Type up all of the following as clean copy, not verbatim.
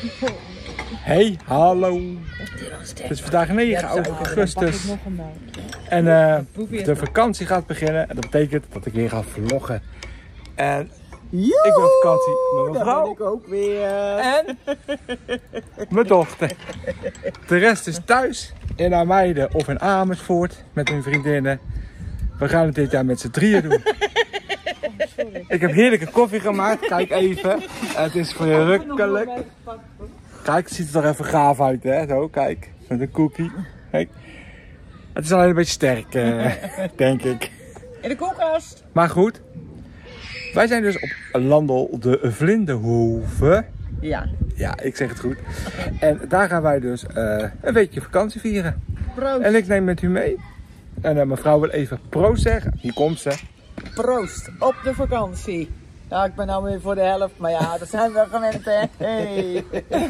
Hey, hallo. Het is vandaag 9 augustus. En de vakantie gaat beginnen. En dat betekent dat ik weer ga vloggen. En ik ben op vakantie met mijn vrouw. Ik ook weer. En mijn dochter. De rest is thuis in Ameide of in Amersfoort met hun vriendinnen. We gaan het dit jaar met z'n drieën doen. Ik heb heerlijke koffie gemaakt. Kijk even. Het is verrukkelijk. Kijk, het ziet er toch even gaaf uit, hè? Zo, kijk. Met een cookie. Kijk. Het is alleen een beetje sterk, denk ik. In de koelkast. Maar goed. Wij zijn dus op Landel de Vlinderhoeve. Ja. Ja, ik zeg het goed. En daar gaan wij dus een weekje vakantie vieren. Proost. En ik neem met u mee. En mijn vrouw wil even proost zeggen. Hier komt ze. Proost op de vakantie. Ja, ik ben nou weer voor de helft, maar ja, dat zijn we gewend, hè. Hey.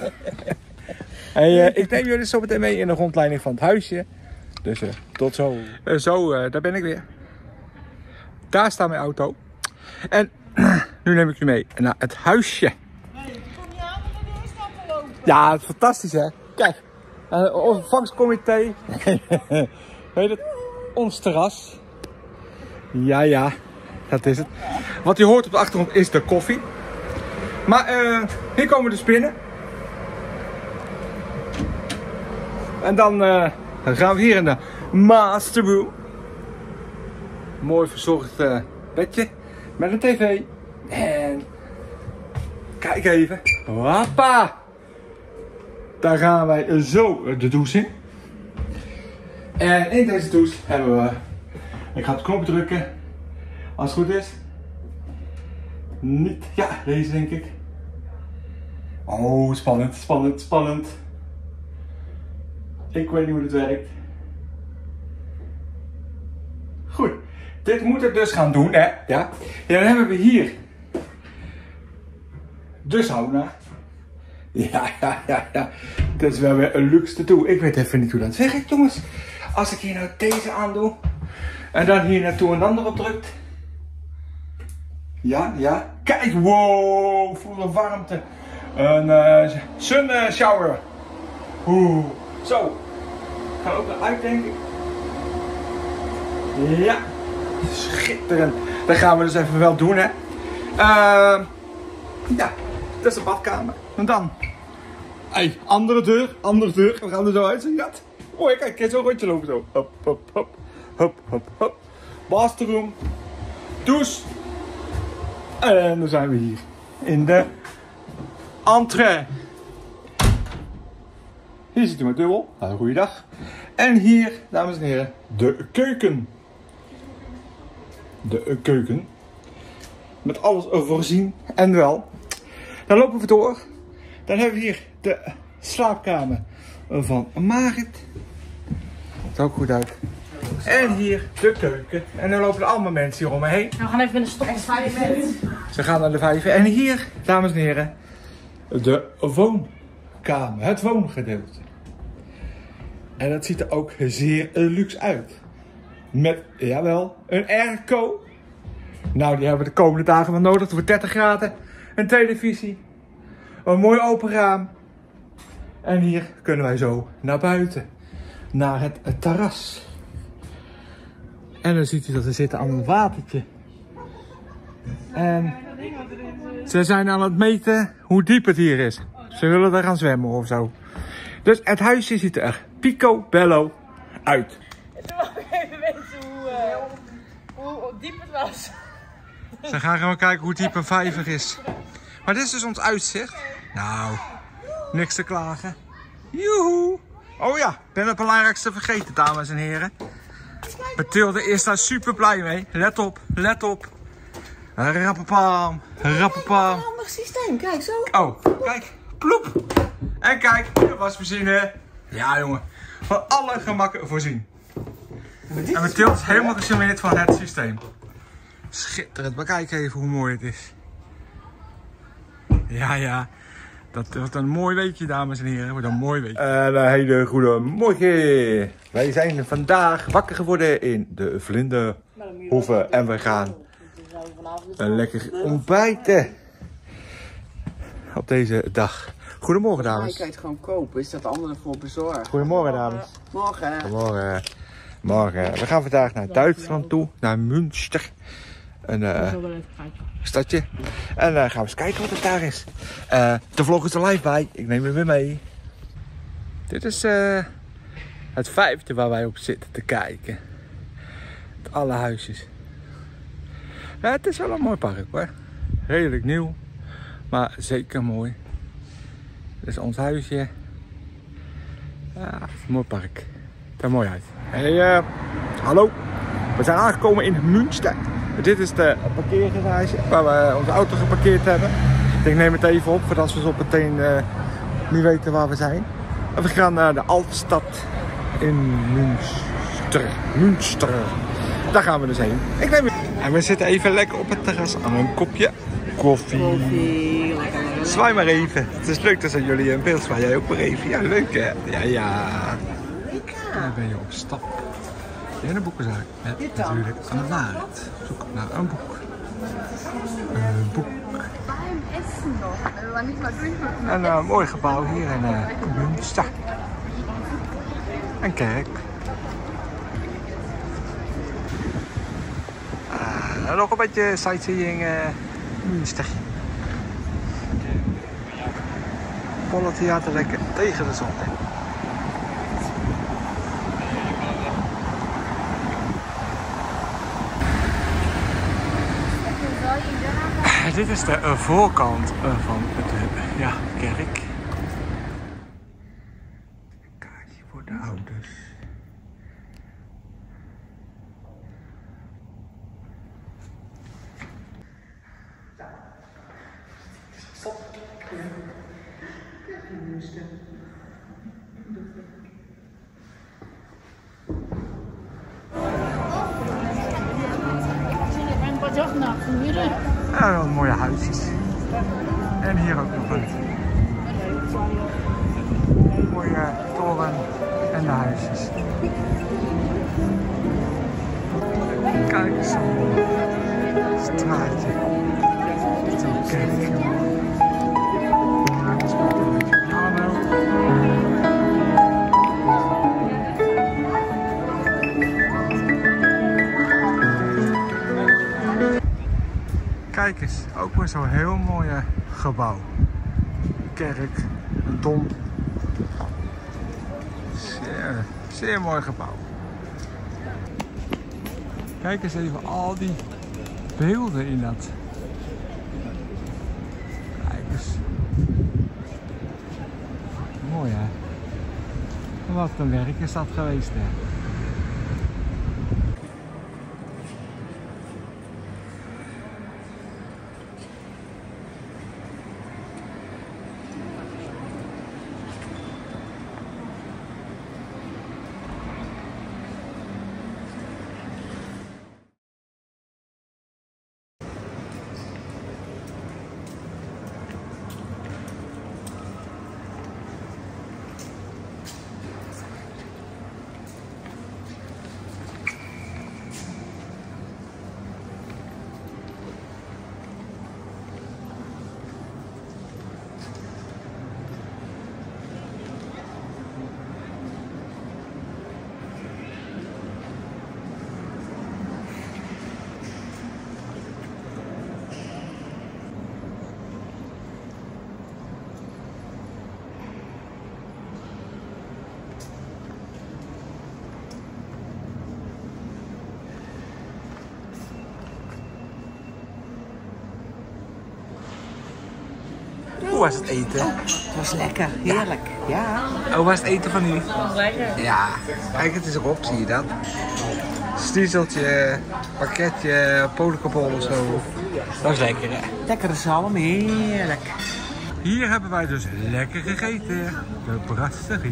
Hey, ik neem jullie zo meteen mee in de rondleiding van het huisje. Dus tot zo. Daar ben ik weer. Daar staat mijn auto. En nu neem ik jullie mee naar het huisje. Hey, kom je aan om de doorstappen lopen? Ja, het is fantastisch, hè. Kijk, ontvangstcomité. Weet het? Ons terras. Ja, dat is het. Wat je hoort op de achtergrond is de koffie. Maar hier komen we dus binnen. En dan gaan we hier in de master room. Mooi verzorgd bedje met een tv. En kijk even. Hoppa! Daar gaan wij zo de douche in. En in deze douche hebben we... Ik ga het knop drukken. Als het goed is. Niet. Ja, deze denk ik. Oh, spannend. Ik weet niet hoe dit werkt. Goed. Dit moet het dus gaan doen, hè. Ja. Dan hebben we hier de sauna. Ja. Dat is wel weer een luxe te doen. Ik weet even niet hoe dat werkt, jongens. Als ik hier nou deze aandoe. En dan hier naartoe een ander op drukt. Ja. Kijk, wow. Voel de warmte. Een sun shower. Oeh. Zo. Ga ook eruit, denk ik. Ja. Schitterend. Dat gaan we dus even wel doen, hè. Ja. Dat is de badkamer. En dan. Hey, andere deur. We gaan er zo uit. Ja. Mooi, kijk, zo'n rondje lopen zo. Hop. Bathroom. Douche. En dan zijn we hier. In de entree. Hier zit u met dubbel. Nou, goeiedag. En hier, dames en heren, de keuken. De keuken. Met alles voorzien. En wel. Dan lopen we door. Dan hebben we hier de slaapkamer van Marit. Ziet er ook goed uit. En hier de keuken. En dan lopen er allemaal mensen hier om me heen. We gaan even in de stop. Ze gaan naar de 5. En hier, dames en heren, de woonkamer. Het woongedeelte. En dat ziet er ook zeer luxe uit. Met, jawel, een airco. Nou, die hebben we de komende dagen wel nodig. Voor 30 graden. Een televisie. Een mooi open raam. En hier kunnen wij zo naar buiten. Naar het terras. En dan ziet u dat er zit aan een watertje. En ze zijn aan het meten hoe diep het hier is. Ze willen daar gaan zwemmen of zo. Dus het huisje ziet er picobello uit. Toen wou ik even weten hoe diep het was. Ze gaan gewoon kijken hoe diep een vijver is. Maar dit is dus ons uitzicht. Nou, niks te klagen. Joehoe. Oh ja, ik ben het belangrijkste vergeten, dames en heren. Mathilde is daar super blij mee. Let op. Rappapam. Handig systeem, kijk zo. Oh, kijk. Ploep. En kijk, de wasmachine. Ja, jongen. Van alle gemakken voorzien. En Mathilde is helemaal gecharmeerd van het systeem. Schitterend. Maar kijk even hoe mooi het is. Ja. Dat wordt een mooi weekje, dames en heren. Wordt een mooi weekje. Een hele goede morgen. Wij zijn vandaag wakker geworden in de Vlinderhoeve. En we gaan een lekker ontbijten. Op deze dag. Goedemorgen, Hij dames. kan je het gewoon kopen, is dat de andere voor bezorgd. Goedemorgen, dames. Morgen. Goedemorgen. Morgen. We gaan vandaag naar Duitsland toe, naar Münster. Een stadje. En gaan we eens kijken wat het daar is. De vlog is er live bij. Ik neem hem weer mee. Dit is het 5e waar wij op zitten te kijken. Het alle huisjes. Ja, het is wel een mooi park hoor. Redelijk nieuw. Maar zeker mooi. Dit is ons huisje. Ja, het is een mooi park. Het er mooi uit. Hey, hallo. We zijn aangekomen in Münster. Dit is de parkeergarage waar we onze auto geparkeerd hebben. Ik neem het even op voordat we zo meteen niet weten waar we zijn. En we gaan naar de Altstad in Münster. Münster. Daar gaan we dus heen. En we zitten even lekker op het terras aan een kopje koffie. Zwaai maar even. Het is leuk dat zijn jullie in beeld. Zwaai jij ook maar even. Ja, leuk hè? Ja. Dan ben je op stap in een boekenzaak. Met natuurlijk een waard. Zoek naar een boek. Een boek. En een mooi gebouw hier in Münster. Een kerk. Nog een beetje sightseeing Münster. Pollentheater lekker tegen de zon. Dit is de voorkant van de kerk. Kaartje voor de ouders. Ja, wat mooie huisjes. En hier ook nog een mooie toren en de huisjes. Kijk eens zo'n straatje. Zo'n kerkje. Kijk eens, ook weer zo'n heel mooi gebouw. Kerk, een dom. Zeer mooi gebouw. Kijk eens even al die beelden in dat. Kijk eens. Mooi hè. Wat een werk is dat geweest hè. Hoe was het eten? Het was lekker, heerlijk. Ja. Hoe was het eten van u? Lekker. Ja, kijk, het is erop, zie je dat? Stiezeltje, pakketje, polenkabbol of zo. Dat is lekker hè? Lekkere zalm, heerlijk. Hier hebben wij dus lekker gegeten. De brasserie.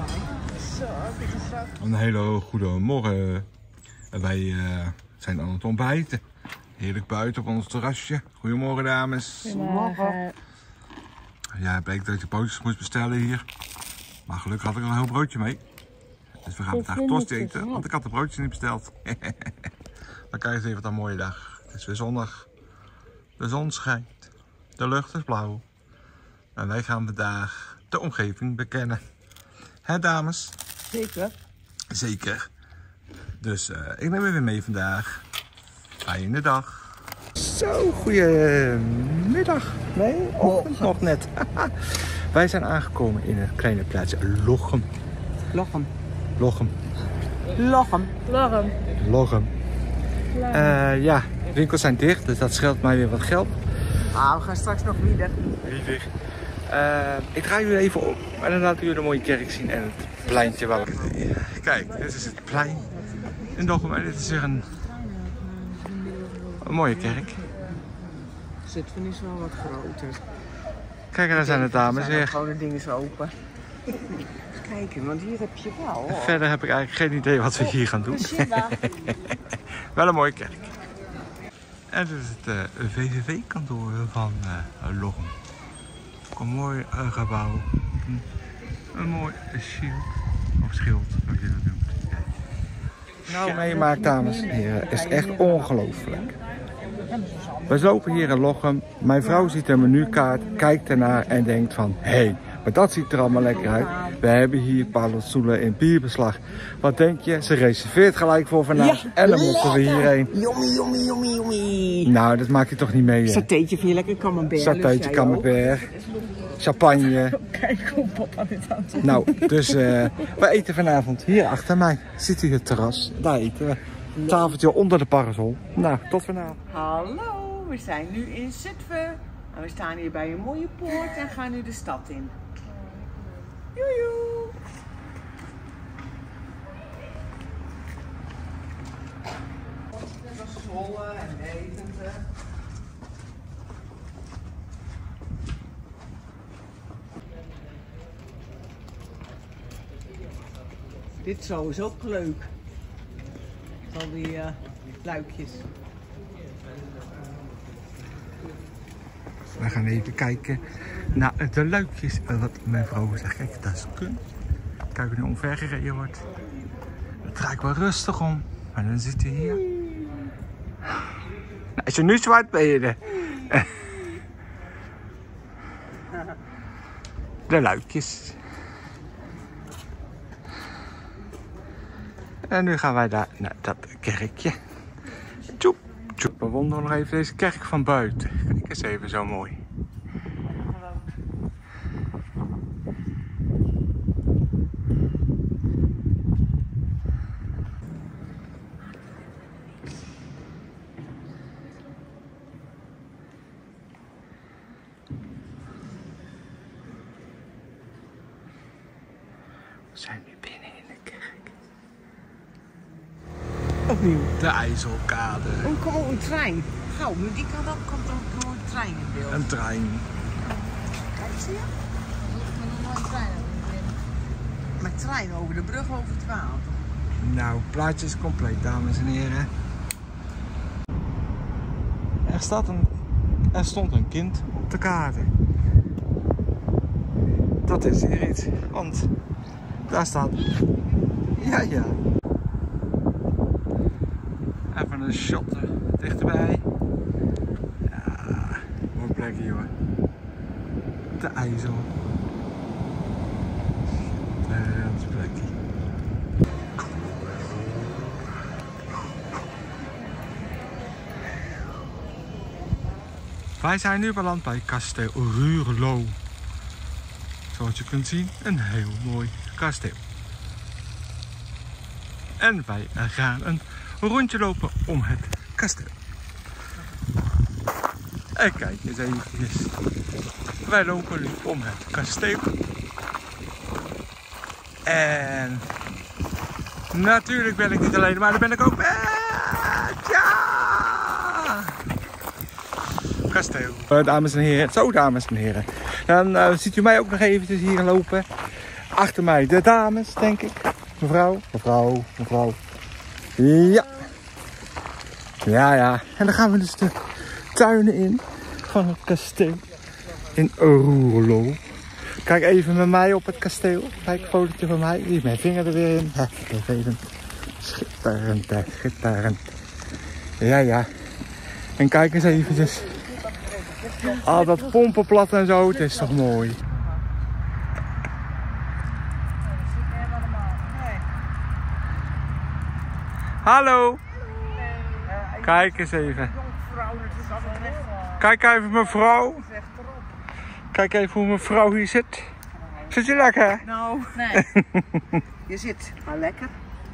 Een hele goede morgen. Wij zijn aan het ontbijten. Heerlijk buiten op ons terrasje. Goedemorgen dames. Goedemorgen. Ja, het bleek dat je broodjes moest bestellen hier. Maar gelukkig had ik al een heel broodje mee. Dus we gaan vandaag tosti eten, want ik had de broodjes niet besteld. Maar kijk eens even wat een mooie dag. Het is weer zondag. De zon schijnt. De lucht is blauw. En wij gaan vandaag de omgeving bekennen. Hè dames? Zeker. Zeker. Dus ik neem even mee vandaag. Fijne dag. Zo, goedemiddag. Nee, ochtend nog net. Wij zijn aangekomen in een kleine plaatsje Lochem. Lochem. Lochem. Lochem. Lochem. Lochem. Ja, de winkels zijn dicht, dus dat scheelt mij weer wat geld. Ah, we gaan straks nog weer. Ik draai jullie even op en dan laten jullie een mooie kerk zien en het pleintje waar we... Kijk, dit is het plein in Lochem en dit is weer een mooie kerk. Zutphen is wel wat groter. Kijk, en daar zijn de dames weer. Gewoon de dingen zo open. Eens kijken, want hier heb je wel. Verder heb ik eigenlijk geen idee wat we hier gaan doen. Wel een mooie kerk. En dit is het VVV-kantoor van Lochem. Ook een mooi gebouw. Een mooi shield. Of schild, zoals je dat noemt. Nou, meemaakt, dames en heren, is echt ongelooflijk. We lopen hier in Lochem. Mijn vrouw ziet een menukaart, kijkt ernaar en denkt van... Hé, maar dat ziet er allemaal lekker uit. We hebben hier paddenstoelen in bierbeslag. Wat denk je? Ze reserveert gelijk voor vanavond. Ja, en dan moeten we hierheen. Yummy. Nou, dat maak je toch niet mee, hè? Satéetje vind je lekker camembert. Satéetje camembert. Champagne. Kijk hoe papa dit aan het doen. Nou, dus we eten vanavond hier achter mij. Zit hier het terras. Daar eten we. Tafeltje onder de parasol. Nou, tot vanavond. Hallo, we zijn nu in Zutphen. En we staan hier bij een mooie poort en gaan nu de stad in. Joejoe! Het was Zwolle en Deventer. Dit zo is ook leuk. Al die luikjes. We gaan even kijken naar de luikjes. Wat mijn vrouw zegt, kijk, dat is kunst. Kijk hoe nu omver gereden wordt. Dat draai ik wel rustig om. Maar dan zit hij hier. Nou, als je nu zwart ben je er. De luikjes. En nu gaan wij daar naar dat kerkje. Tjoep, tjoep. We wandelen nog even deze kerk van buiten. Kijk eens even, zo mooi. We zijn nu binnen in de kerk. Opnieuw. De IJsselkade. Oh, kom op, een trein. Gauw, nu die kant op komt ook gewoon een trein in beeld. Een trein. Kijk, zie je? Met trein over de brug over het water. Nou, het plaatje is compleet, dames en heren. Er stond een kind op de kade. Dat is hier iets, want daar staat... Ja. Even een shot dichterbij. Ja, mooi plekje, joh. De IJssel. Het plekje. Wij zijn nu beland bij kasteel Ruurlo. Zoals je kunt zien, een heel mooi kasteel. En wij gaan een rondje lopen om het kasteel. En kijk eens eventjes. Wij lopen nu om het kasteel. En natuurlijk ben ik niet alleen, maar dan ben ik ook met... Ja! Kasteel. Dames en heren, zo dames en heren. Dan ziet u mij ook nog eventjes hier lopen. Achter mij de dames, denk ik. Mevrouw. Ja. En dan gaan we dus de tuinen in van het kasteel in Ruurlo. Kijk even met mij op het kasteel. Kijk, een fotootje van mij. Hier, mijn vinger er weer in. Schitterend. Ja. En kijk eens eventjes Ah, dat pompenplat en zo, het is toch mooi. Hallo. Kijk eens even. Kijk even mevrouw. Kijk even hoe mevrouw hier zit. Zit je lekker? Nou, Nee. je zit maar lekker.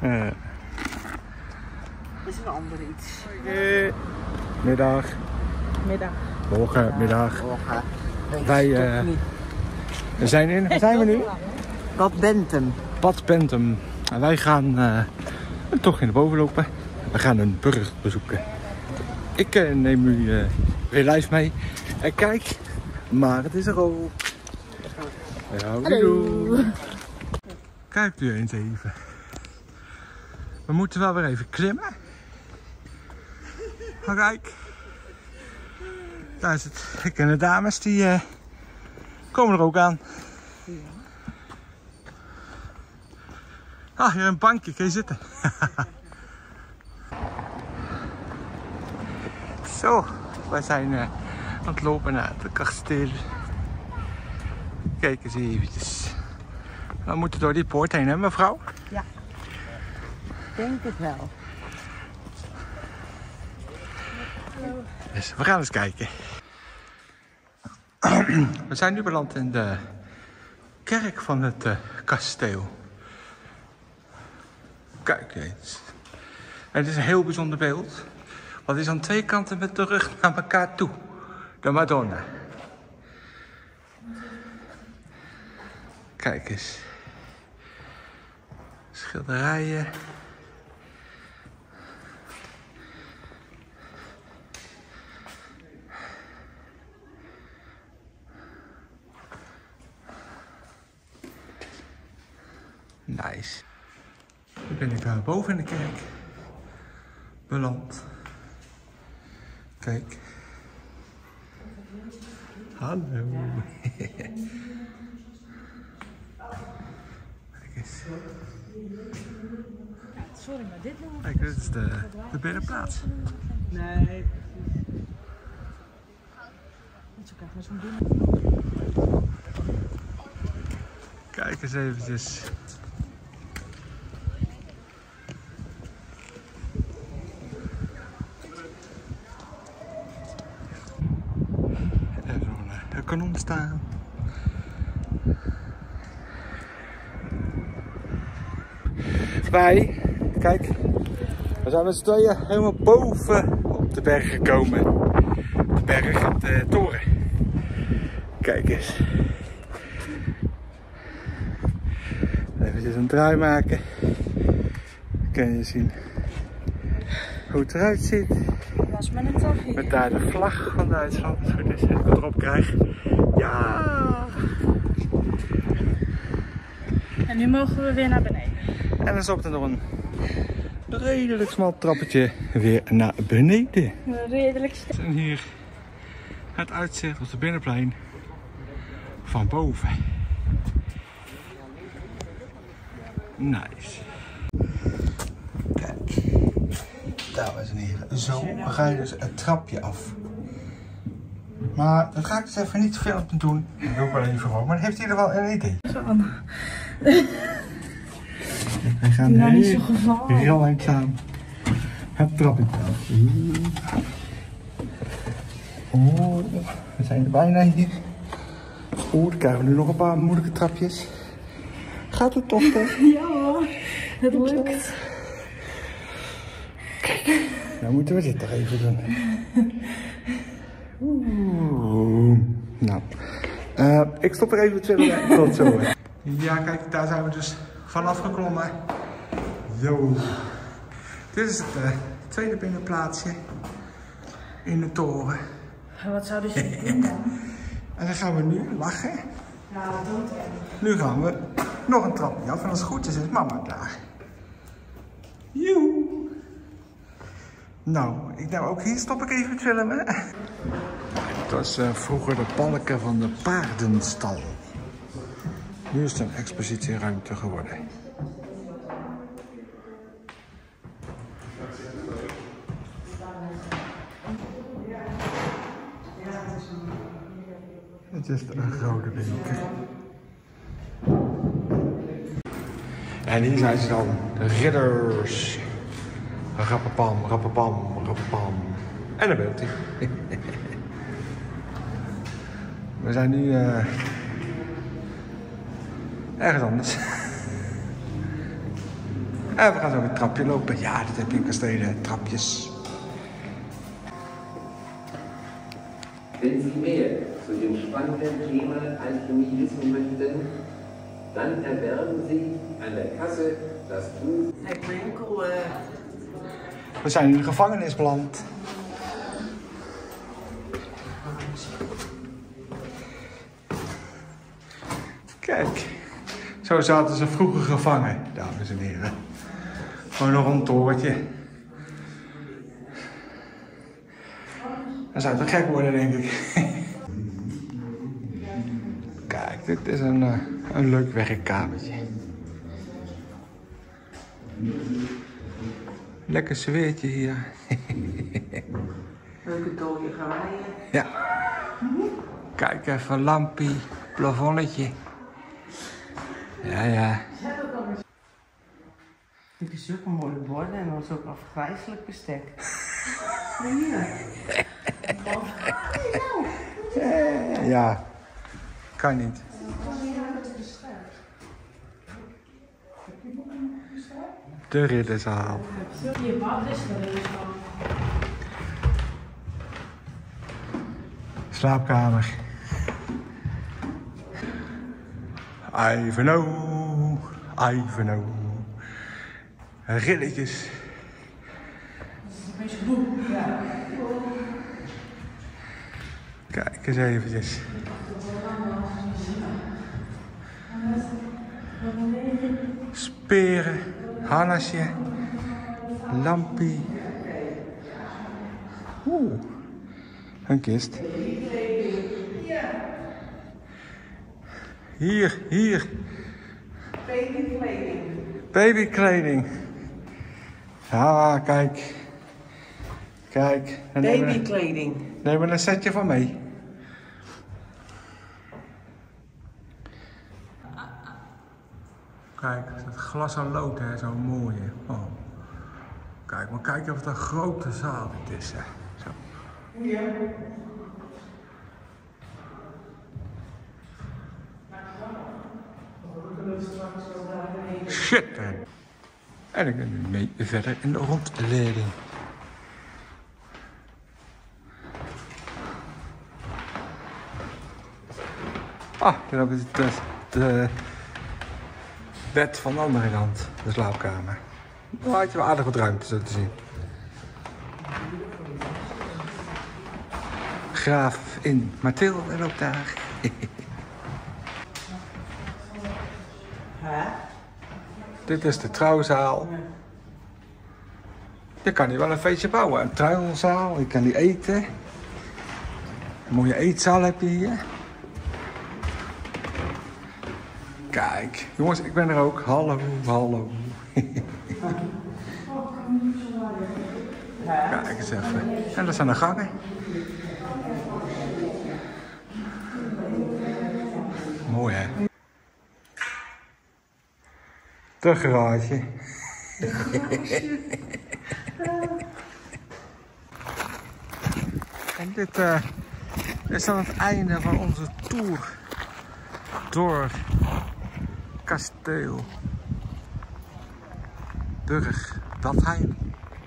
Dat is een ander iets. Middag. Middag. Morgen, middag. Wij Wij zijn in, waar zijn we nu? Bad Bentum. Bad Bentum. En wij gaan toch in de boven lopen. We gaan een burger bezoeken. Ik neem u weer live mee. En kijk, maar het is er ook. Hallo. Kijk u eens even. We moeten wel weer even klimmen. Maar kijk. Daar is het. Ik en de dames die komen er ook aan. Ah, hier een bankje, kun je zitten. Zo, wij zijn aan het lopen naar het kasteel. Kijk eens eventjes. We moeten door die poort heen, hè mevrouw? Ja, denk het wel. Dus we gaan eens kijken. We zijn nu beland in de kerk van het kasteel. Kijk eens. Het is een heel bijzonder beeld. Want het is aan twee kanten met de rug naar elkaar toe. De Madonna. Kijk eens. Schilderijen. Nice. Nu ben ik daar boven in de kerk beland. Kijk. Hallo. Kijk eens. Sorry, maar dit doen we. Kijk, dit is de binnenplaats. Nee. Niet zo krijg maar zo'n binnen. Kijk eens eventjes. Er zo'n kanon staan. Wij, kijk, we zijn met z'n tweeën helemaal boven op de berg gekomen. Op de berg, op de toren. Kijk eens. Even een draai maken. Dan kun je zien hoe het eruit ziet. Was met een toffie. Met daar de vlag van Duitsland, als het goed is, als ik het erop krijg. Ja! En nu mogen we weer naar beneden. En dan is op er nog een redelijk smal trappetje weer naar beneden. Redelijk sterk. En hier het uitzicht op de binnenplein van boven. Nice. Kijk, dames en heren, zo ga je dus het trapje af. Maar dat ga ik dus even niet veel op doen. Dat doe ik wel even gewoon, maar heeft ieder wel een idee. We gaan heel langzaam het trapje af. Oh, we zijn er bijna hier. Oeh, dan krijgen we nu nog een paar moeilijke trapjes. Gaat het toch, hè? Ja hoor, het lukt. Kijk, nou moeten we dit toch even doen. Oeh. Nou, ik stop er even chillen. Tot zo. Ja, kijk, daar zijn we dus vanaf geklommen. Zo. Dit is het tweede binnenplaatsje in de toren. Wat zouden ze doen dan? En dan gaan we nu lachen. Nou, wat doet hij? Nu gaan we nog een trapje af en als het goed is mama klaar. Joe. Nou, ik denk ook hier stop ik even met filmen. Het was vroeger de balken van de paardenstal. Nu is het een expositieruimte geworden. Het is een rode beker. En hier zijn ze dan, de ridders. Rappapam, rappapam, rappapam. En dan beeld hij. We zijn nu ergens anders. En we gaan zo weer een trapje lopen. Ja, dat heb je in kastelen, trapjes. Wenn Sie mehr zu dem spannenden Thema Alchemie wissen möchten, dann erwerben Sie an der Kasse das Buch. We zijn in de gevangenis beland. Kijk, zo zaten ze vroeger gevangen, dames en heren. Gewoon een rond torentje. Dan zou het gek worden, denk ik. Kijk, dit is een leuk werkkamertje. Lekker sfeertje hier. Leuke dode gewaaien. Ja. Kijk even, lampie, plafonnetje. Ja. Dit is zulke mooie borden en dan is ook afgrijzelijk bestek. Ja, kan niet. De ridderzaal. Slaapkamer. Ivanhoe, Ivanhoe. Rilletjes. Kijk eens eventjes. Speren, harnasje, lampie. Oeh, een kist. Hier. Babykleding. Babykleding. Ja, kijk. Babykleding. Neem er een setje van mee. Kijk, het glas en lood, hè, zo mooi. Hè. Oh. Kijk, maar kijk of het een grote zaal dit is. Hè. Zo. Ja. Shit. En ik ben nu mee verder in de rondleiding. Ah, dan hebben we de bed van de andere kant, de slaapkamer. Dan had je wel aardig wat ruimte zo te zien. Graaf in Mathilde loopt daar. Dit is de trouwzaal. Je kan hier wel een feestje bouwen. Een trouwzaal, je kan hier eten. Een mooie eetzaal heb je hier. Kijk, jongens, ik ben er ook. Hallo. Kijk eens even. En dat zijn de gangen. Mooi, hè? De garage. En dit is dan het einde van onze tour door kasteel Burg Datheim.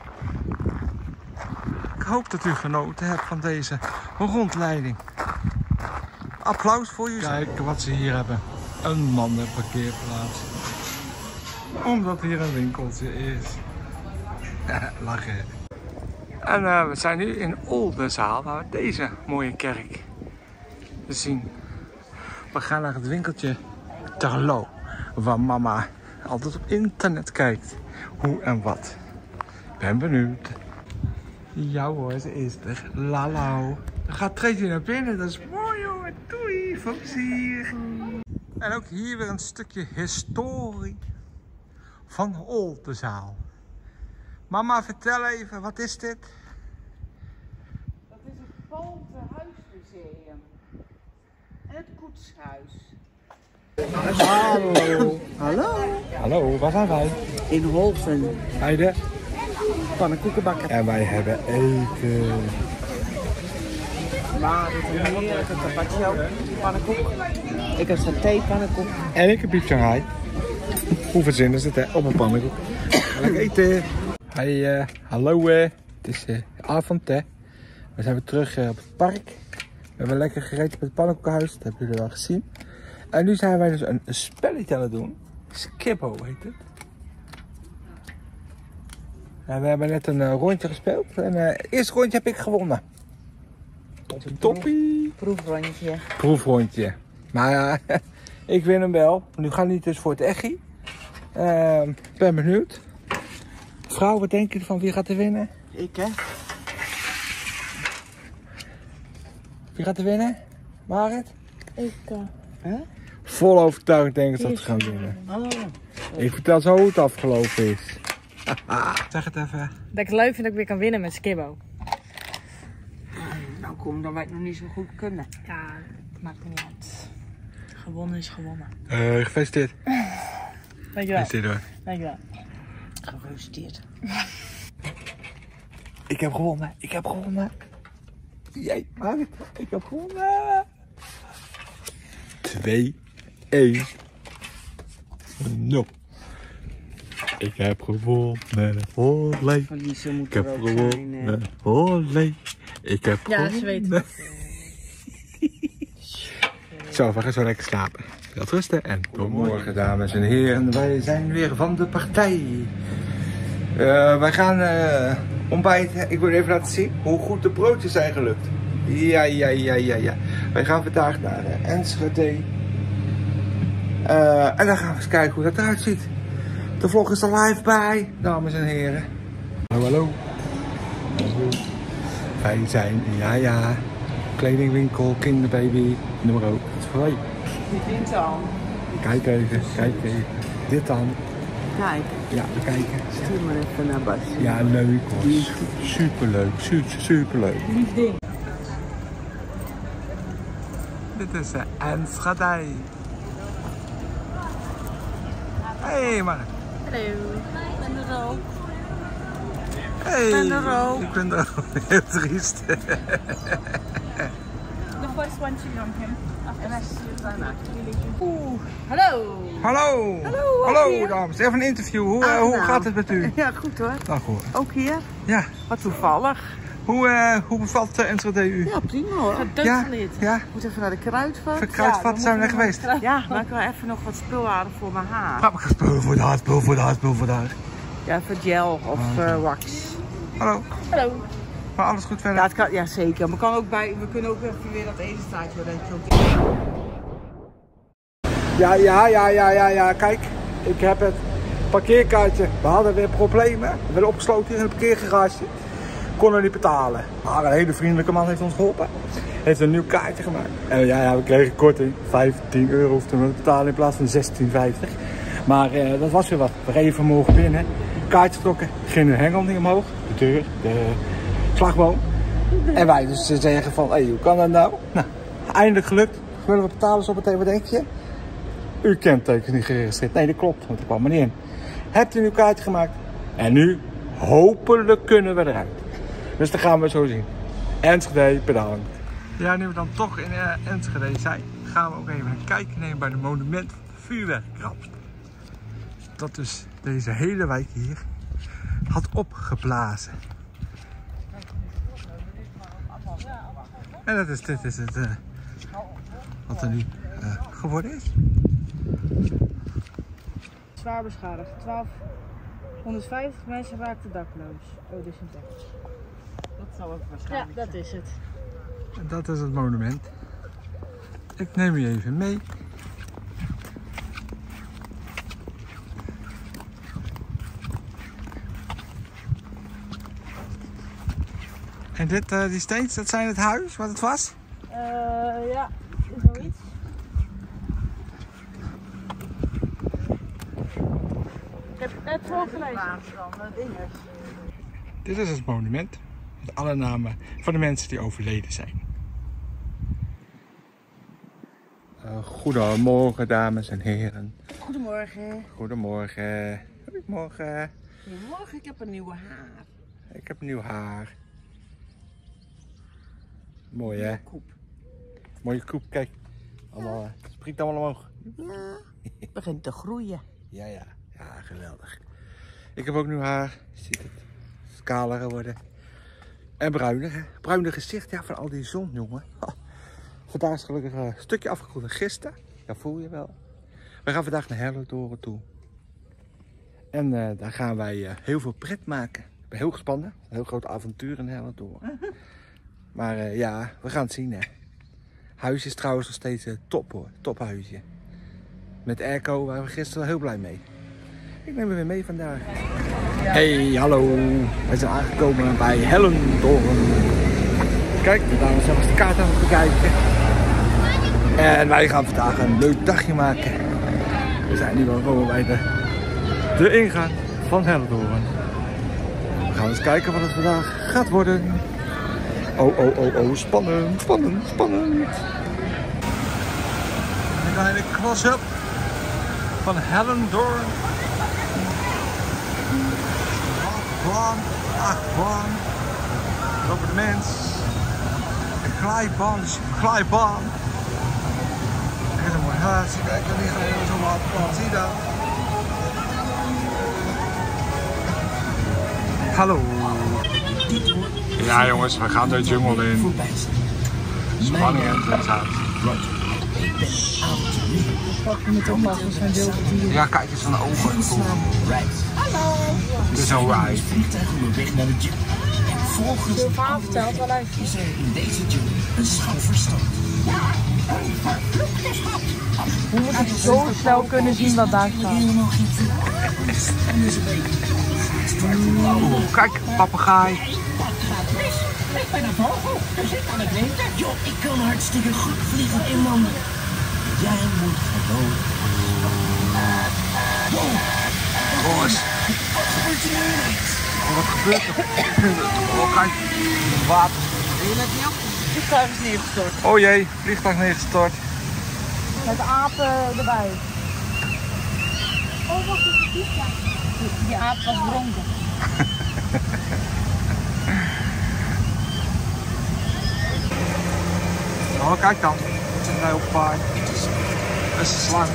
Ik hoop dat u genoten hebt van deze rondleiding. Applaus voor jullie. Kijk wat ze hier hebben. Een mannenparkeerplaats. Omdat hier een winkeltje is. Lachen. En we zijn nu in Oldenzaal, waar we deze mooie kerk zien. We gaan naar het winkeltje Terlo, waar mama altijd op internet kijkt. Hoe en wat. Ben benieuwd. Ja hoor, ze is er. Lalauw. Dan gaat Tracy naar binnen, dat is mooi hoor. Doei, veel plezier. En ook hier weer een stukje historie van Oldenzaal. Mama, vertel even, wat is dit? Dat is het Poolse Huismuseum. koetshuis. Hallo. Hallo. Hallo, waar zijn wij? In Holten. Bij de... Pannenkoekenbakken. En wij hebben eten. Maar dit is een heerlijke carpaccio pannenkoek. Ik heb saté pannenkoek. En ik heb Piep Shanghai. Hoe verzinnen is het hè? Op een pannenkoek. Lekker eten. Hey, hallo. Het is avond hè. We zijn weer terug op het park. We hebben lekker gegeten bij het pannenkoekenhuis. Dat hebben jullie wel gezien. En nu zijn wij dus een spelletje aan het doen. Skippo heet het. En we hebben net een rondje gespeeld. En het eerste rondje heb ik gewonnen. Toppie. Proefrondje. Proefrondje. Maar ik win hem wel. Nu gaan we niet dus voor het echi. Ben benieuwd. Vrouw, wat denk je van wie gaat er winnen? Ik hè? Wie gaat er winnen? Marit? Ik, Vol overtuigd denk ik dat ze gaan winnen. Oh. Ik vertel zo hoe het afgelopen is. Zeg het even. dat ik het leuk vind dat ik weer kan winnen met Skibbo. Nou kom, dan wij het nog niet zo goed kunnen. Ja, het maakt er niet uit. Gewonnen is gewonnen. Gefeliciteerd. Dankjewel. Gefeliciteerd hoor. Dankjewel. Gefeliciteerd. Ik heb gewonnen. Ik heb gewonnen. Jij, Marit. Ik heb gewonnen. 2-1. 0. Ik heb gewonnen. Olé. Verliezen moet Ik heb er ook zijn. gewonnen. Olé. Ik heb Ja, gewonnen. ze weten. Zo, we gaan zo lekker slapen. Wel rusten en tot morgen, dames en heren. Wij zijn weer van de partij. Wij gaan ontbijten. Ik wil even laten zien hoe goed de broodjes zijn gelukt. Ja. Wij gaan vandaag naar Enschede. En dan gaan we eens kijken hoe dat eruit ziet. De vlog is er live bij, dames en heren. Hallo. Wij zijn, ja. Kledingwinkel, kinderbaby, nummer 2. Die vindt al. Kijk even. Dit dan. Kijk, Ja, we kijken. stuur maar even naar Bas. Ja, leuk hoor. Superleuk, superleuk. Lief ding. Dit is Enschede. Hey man. Hallo. Ik ben er ook. Hey. ben er ook. Ik ben er ook. Heel triest. The first one to young him. Hallo. Hallo dames. Even een interview. Hoe gaat het met u? Ja, goed hoor. Dag hoor. Ook hier? Ja. Wat toevallig. Hoe bevalt Enschede u? Ja, prima hoor. Doodgeleerd. Ja. Moet even naar de kruidvat. Kruidvat zijn we er geweest. Ja, maar ik wil even nog wat spul halen voor mijn haar. Ga maar spul voor de haar. Ja, even gel of wax. Hallo. Hallo. Maar alles goed verder? Ja, het kan, ja zeker. Maar we kunnen ook even weer dat ene staartje. Dat je ook... Ja. Kijk, ik heb het parkeerkaartje. We hadden weer problemen. We werden opgesloten in een parkeergarage. Konden niet betalen. Maar een hele vriendelijke man heeft ons geholpen. Heeft een nieuw kaartje gemaakt. En ja, we kregen korting. 15 euro hoefden we te betalen in plaats van 16,50. Maar dat was weer wat. We reden vanmorgen binnen. Kaartje getrokken. Ging de hengel niet omhoog. De deur, de slagboom. En wij dus zeggen van, hey, hoe kan dat nou? Nou, eindelijk gelukt. Willen we betalen zo meteen, wat denk je? Uw kenteken is niet geregistreerd. Nee, dat klopt, want ik kwam er niet in. Hebt u een nieuw kaartje gemaakt? En nu, hopelijk kunnen we eruit. Dus dat gaan we zo zien. Enschede, bedankt. Ja, nu we dan toch in Enschede zijn, gaan we ook even een kijkje nemen bij de monument vuurwerkramp. Dat dus deze hele wijk hier had opgeblazen. En dit is het wat er nu geworden is. Zwaar beschadigd. 1250 mensen raakten dakloos. Oh, dit is een tekst. Dat zal het Ja, waarschijnlijk dat is het. En dat is het monument. Ik neem u even mee. En dit, die steens, dat zijn het huis wat het was? Ja, zoiets. Ik heb het net voorgelezen. Dit is het monument met alle namen van de mensen die overleden zijn. Goedemorgen, dames en heren. Goedemorgen. Goedemorgen. Goedemorgen. Goedemorgen, ik heb een nieuwe haar. Ik heb nieuw haar. Mooi hè? Koep. Mooie koep, kijk. Allemaal, springt allemaal omhoog. Ja, het begint te groeien. Ja, geweldig. Ik heb ook nieuw haar. Je ziet het. Kaler geworden. En bruiner, hè? Bruiner gezicht, ja, van al die zon, jongen. Oh. Vandaag is gelukkig een stukje afgekoeld dan gisteren. Dat voel je wel. We gaan vandaag naar Hellendoorn toe. En daar gaan wij heel veel pret maken. Ik ben heel gespannen. Een heel groot avontuur in Hellendoorn. Maar ja, we gaan het zien, hè. Huis is trouwens nog steeds top, hoor. Tophuisje. Met airco waren we gisteren wel heel blij mee. Ik neem hem weer mee vandaag. Hey, hallo. Wij zijn aangekomen bij Hellendoorn. Kijk, de dames zelfs de kaart aan het bekijken. En wij gaan vandaag een leuk dagje maken. We zijn nu wel gewoon bij de ingang van Hellendoorn. We gaan eens kijken wat het vandaag gaat worden. Oh, spannend, spannend, spannend. We gaan in de close-up van Hellendoorn. Achtbaan. Robert Mens. Een glijbaan. Kijk eens een mooi huisje. Kijk, daar liggen we zo wat. Zie je dat? Hallo. Ja jongens, we gaan de jungle in. Spanning en intensiteit. Ja, kijk eens van de ogen. Hallo. Dit is een ride. Veel verhaal verteld, wel luisteren. Is er in deze jungle een schat verstopt? Hoe moet ik zo snel kunnen zien wat daar staat? Helemaal geen vloek. En dus een beetje. Kijk, papegaai. Ik ben een vogel, dus ik kan het weten. Joh, ik kan hartstikke goed vliegen en landen. Jij moet gewoon. Jongens. Wat gebeurt er? Oh, kijk. Water. Je let niet op. Het vliegtuig is neergestort. Oh jee, vliegtuig neergestort. Met apen erbij. Oh, wat is het vliegtuig? Die aap was dronken. Oh, kijk dan. Het is een heel paard. Dat is een slang.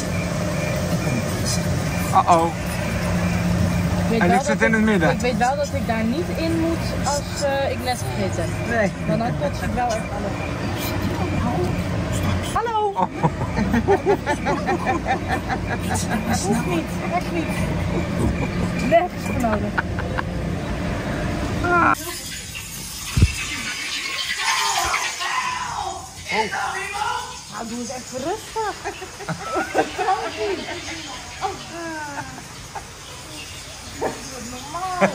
Uh-oh. En ik zit in het midden. Ik weet wel dat ik daar niet in moet als ik net gegeten heb. Nee. Want dan kots ik wel echt alles. Hallo! Oh. Hoeft niet, echt niet. Nergens voor nodig. Ah. Oh. Nou, doe eens echt rustig. Dat kan niet. Oh. Dat is normaal.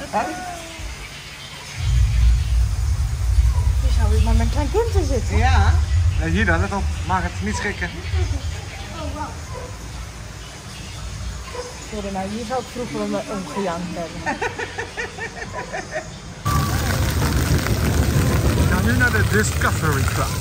Je zou weer maar met een klein kind te zitten. Ja. Nee, hier dan, let op. Maak het niet schrikken. Sorry, nou hier zou ik vroeger omgejankt hebben. We gaan nu naar de Discovery Club.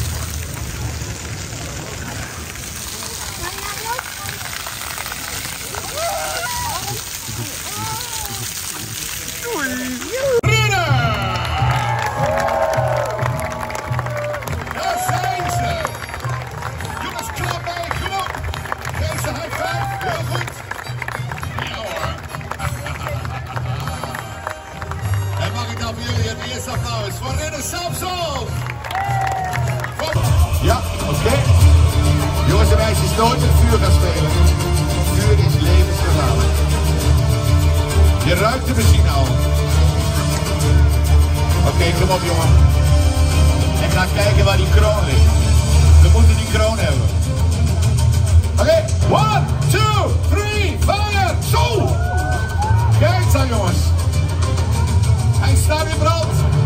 Ja, oké. Jongens en meisjes, nooit met vuur gaan spelen. Vuur is levensgevaarlijk. Je ruikt de benzine al. Oké, kom op jongen. En ga kijken waar die kroon ligt. We moeten die kroon hebben. Oké, 1, 2, 3, fire! Zo! Kijk eens aan jongens. Hij staat in brand.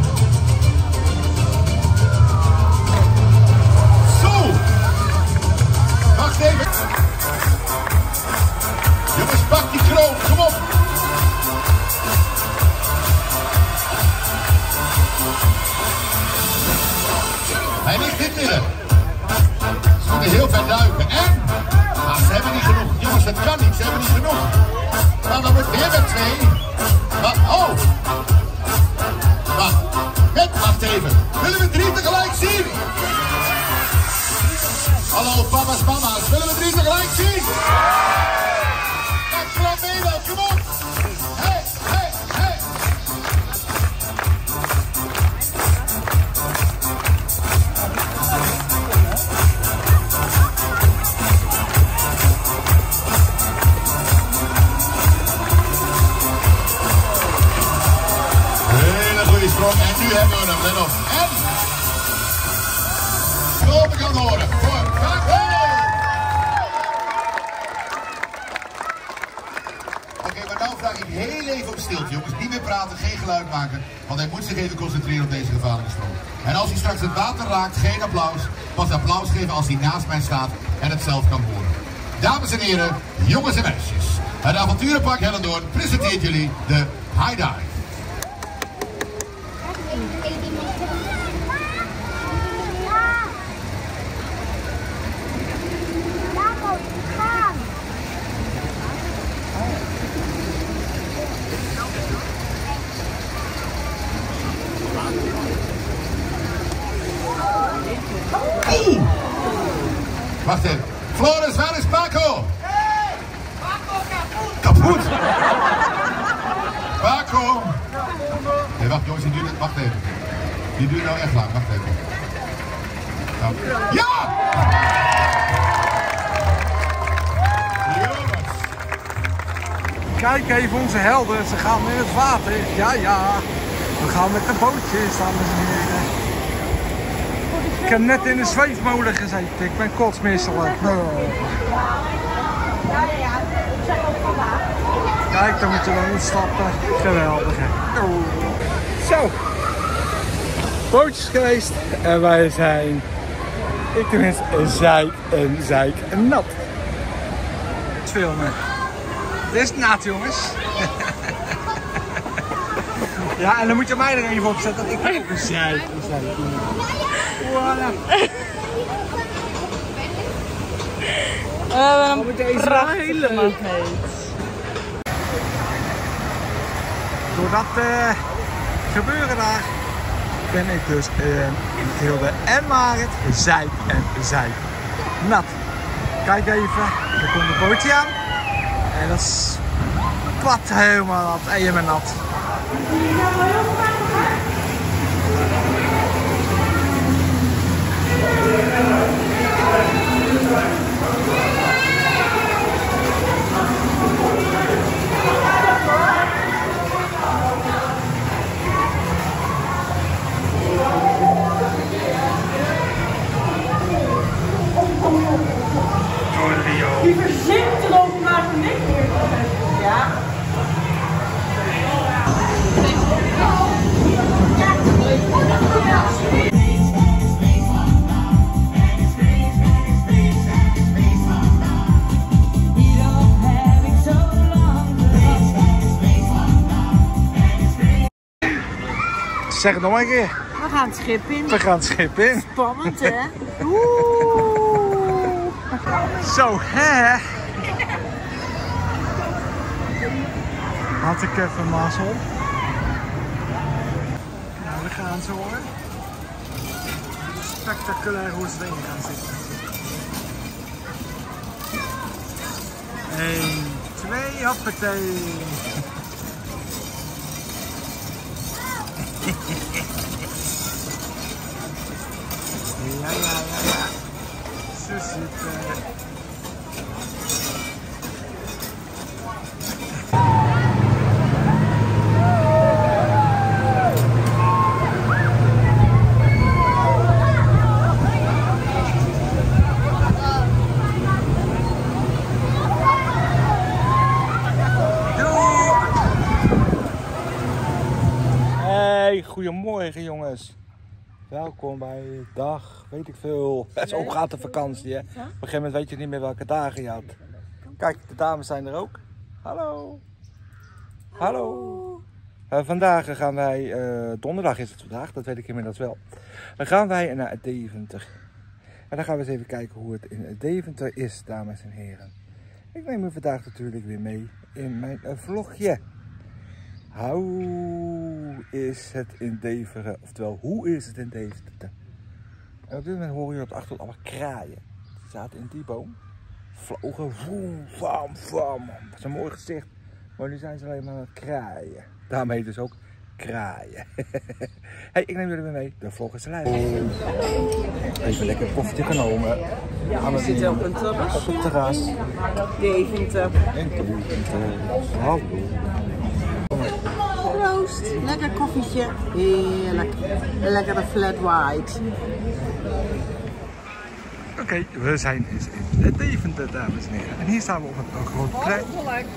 Wacht even. Jongens, pak die kroon, kom op. Hij ligt in het midden. Ze moeten heel ver duiken. En? Ah, ze hebben niet genoeg. Jongens, het kan niet. Ze hebben niet genoeg. Maar dan wordt weer met 2. Maar, oh. Wacht even. Willen we 3 tegelijk zien? Hallo papa's, mama's. Willen we 3 tegelijk zien? Kijk, klap mee dan. Kom op. Hey, hey, hey. Hele goede sprong. En nu hebben we hem. Let op. En? Kloppen kan horen. Voor Paco. Oké, maar nou vraag ik heel even op stilte, jongens. Niet meer praten, geen geluid maken. Want hij moet zich even concentreren op deze gevaarlijke sprong. En als hij straks het water raakt, geen applaus. Pas applaus geven als hij naast mij staat en het zelf kan horen. Dames en heren, jongens en meisjes. Het avonturenpark Hellendoorn presenteert jullie de High Dive. Wacht even. Floris, waar is Paco? Hey! Paco kapot! Kapot? Paco! Nee, wacht jongens, wacht even. Die duurt nou echt lang, wacht even. Nou. Ja! Jongens! Kijk even onze helden, ze gaan in het water. Ja, ja. We gaan met de bootjes, dames en heren. Ik heb net in de zweefmolen gezeten. Ik ben kotsmisselijk. Kijk, dan moet je wel instappen. Geweldig, hè. Zo. Bootjes geweest. En wij zijn, ik tenminste, zeik en nat. Filmen. Het is nat, jongens. Ja, en dan moet je mij er even op zetten dat ik ook een zeik. Voilà. We hebben een prachtige magneet. Door dat gebeuren daar ben ik dus in het Hilde en Marit zeik nat. Kijk even, er komt een bootje aan en dat is plat helemaal nat en je bent nat. Die verzint erover maar niks meer. Ja. Zeg het nog maar een keer. We gaan het schip in. We gaan het schip in. Spannend, hè? Oeh. Zo, hè? Had ik even mazzel. Nou, we gaan zo hoor. Spectaculair hoe ze erin gaan zitten. 1, 2, hoppatee. Ja. Zo zitten. Hey, goedemorgen jongens. Welkom bij dag, weet ik veel. Zo gaat de vakantie, hè. Op een gegeven moment weet je niet meer welke dagen je had. Kijk, de dames zijn er ook. Hallo. Hallo. Vandaag gaan wij, donderdag is het vandaag, dat weet ik inmiddels wel. Dan gaan wij naar Deventer. En dan gaan we eens even kijken hoe het in Deventer is, dames en heren. Ik neem u vandaag natuurlijk weer mee in mijn vlogje. Hoe is het in Deventer? Oftewel, hoe is het in Deventer? En op dit moment horen jullie op de achtergrond allemaal kraaien. Die zaten in die boom. Vlogen, voem, vam, vam. Dat is een mooi gezicht. Maar nu zijn ze alleen maar aan het kraaien. Daarmee dus ook kraaien. Hey, ik neem jullie weer mee. De vlog is live. Even lekker een koffietje genomen. Ja, we zitten op een terrasje. Op het terras. Deventer. En Deventer. Hallo. Proost. Lekker koffietje. Heerlijk. Lekkere flat white. Oké, we zijn dus in Deventer, dames en heren. En hier staan we op een groot plein.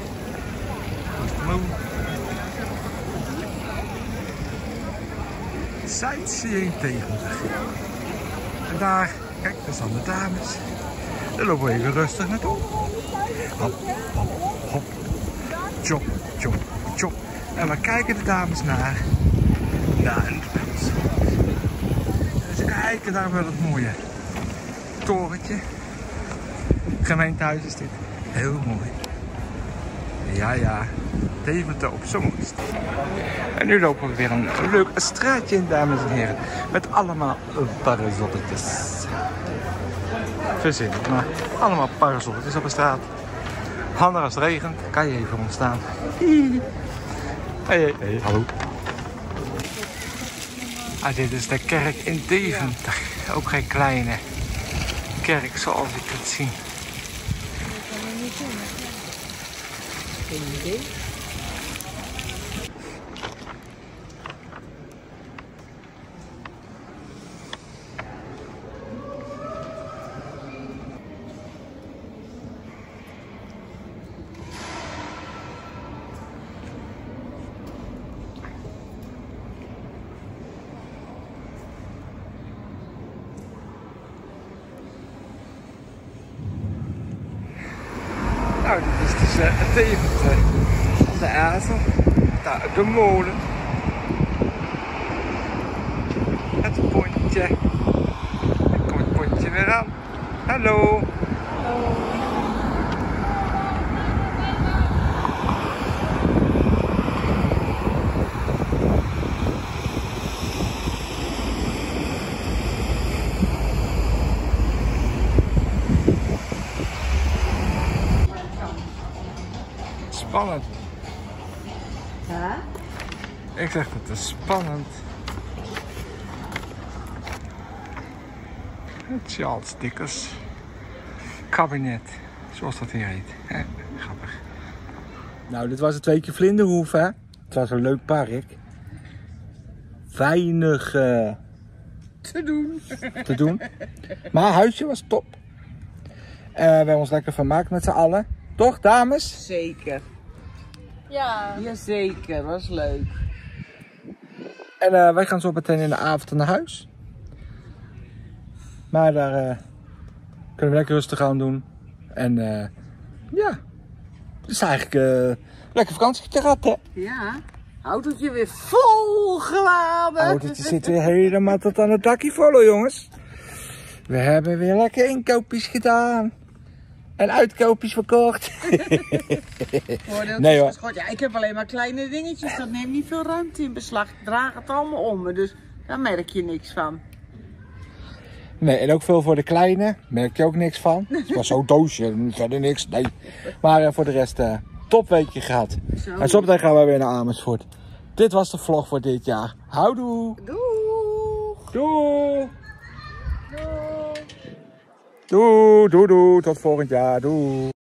Sightseeing Deventer. En daar, kijk, daar staan de dames. Daar lopen we even rustig naartoe. Hop, hop, hop. Chop, chop, chop. En we kijken de dames naar een pels. Dus kijken daar wel het mooie torentje. Gemeentehuis is dit. Heel mooi. Ja, ja. Deventer op zomerst. En nu lopen we weer een leuk straatje in, dames en heren. Met allemaal parasolletjes. Verzinnen, maar allemaal parasolletjes op de straat. Handig als het regent, kan je even ontstaan. Hey, hey, hallo. Ah, dit is de kerk in Deventer. Ook geen kleine kerk zoals ik het zie. Geen idee. Nou, dit is dus Deventer aan de IJssel. Daar de molen. Het pontje. Dan komt het pontje weer aan. Hallo. Spannend. Ja? Ik zeg dat het is spannend. Het Charles Dickens kabinet, zoals dat hier heet. Grappig. Nou, dit was het weekje Vlinderhoef, hè? Het was een leuk park. Weinig te doen. Maar het huisje was top. We hebben ons lekker vermaakt met z'n allen. Toch, dames? Zeker. Ja. Jazeker, was leuk. En wij gaan zo meteen in de avond naar huis. Maar daar kunnen we lekker rustig aan doen. En ja, het is eigenlijk lekker vakantie gehad, hè? Ja. Autootje weer vol geladen. Het autootje zit weer helemaal tot aan het dakje vol, hoor, jongens. We hebben weer lekker inkoopjes gedaan. En uitkoopjes verkocht. Nee hoor. Ja, ik heb alleen maar kleine dingetjes. Dat neemt niet veel ruimte in beslag. Ik draag het allemaal om me. Dus daar merk je niks van. Nee, en ook veel voor de kleine. Merk je ook niks van. Het was zo'n doosje. Verder niks. Nee. Maar voor de rest topweekje gehad. Zo. En zometeen gaan we weer naar Amersfoort. Dit was de vlog voor dit jaar. Houdoe. Doeg. Doei. Doei. Doei. Doei. Tot volgend jaar. Doei.